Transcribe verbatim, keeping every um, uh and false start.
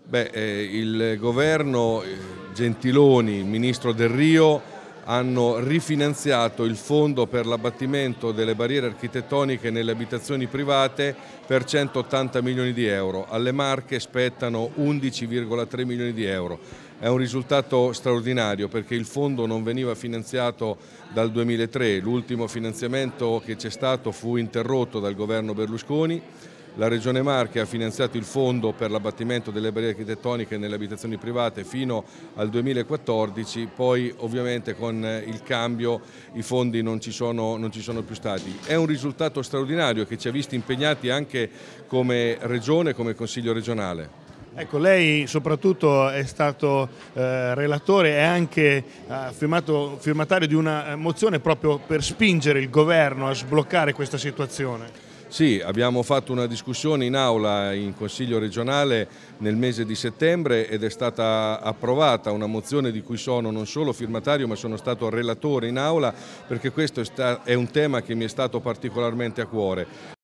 Beh, eh, il governo eh, Gentiloni, il ministro Delrio, hanno rifinanziato il fondo per l'abbattimento delle barriere architettoniche nelle abitazioni private per centottanta milioni di euro. Alle Marche spettano undici virgola tre milioni di euro. È un risultato straordinario perché il fondo non veniva finanziato dal duemilatré, l'ultimo finanziamento che c'è stato fu interrotto dal governo Berlusconi. La Regione Marche ha finanziato il fondo per l'abbattimento delle barriere architettoniche nelle abitazioni private fino al duemilaquattordici, poi ovviamente con il cambio i fondi non ci sono, non ci sono più stati. È un risultato straordinario che ci ha visti impegnati anche come Regione, come Consiglio regionale. Ecco, lei soprattutto è stato eh, relatore e anche eh, firmato, firmatario di una mozione proprio per spingere il governo a sbloccare questa situazione. Sì, abbiamo fatto una discussione in aula in Consiglio regionale nel mese di settembre ed è stata approvata una mozione di cui sono non solo firmatario ma sono stato relatore in aula, perché questo è un tema che mi è stato particolarmente a cuore.